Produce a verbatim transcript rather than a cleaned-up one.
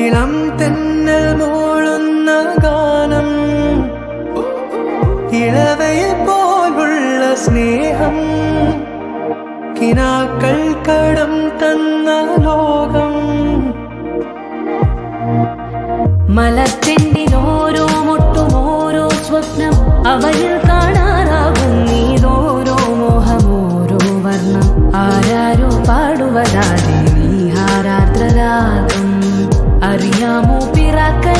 ഇളം തെന്നൽ മൂളുന്ന ഗാനം ഇളവയിൽ പോലുള്ള സ്നേഹം കിനാക്കൾ കടം തന്ന ലോകം മലർച്ചെണ്ടിൽ ഓരോ മുട്ടും ഓരോ സ്വപ്നം അവയിൽ കാണാറാകും നീരോരോ മോഹം ഓരോ വർണ്ണം ആരാരോ പാടുവതാതെ നീ ഹാരാർദ്രരാഗം അറിയാമോ പിറാക്ക